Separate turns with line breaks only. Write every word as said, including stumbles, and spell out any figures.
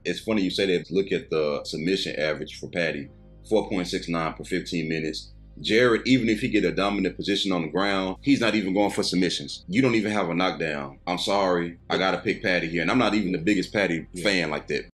It's funny you say that. Look at the submission average for Paddy, four point six nine per fifteen minutes. Jared, even if he get a dominant position on the ground, he's not even going for submissions. You don't even have a knockdown. I'm sorry. I got to pick Paddy here. And I'm not even the biggest Paddy yeah. fan like that.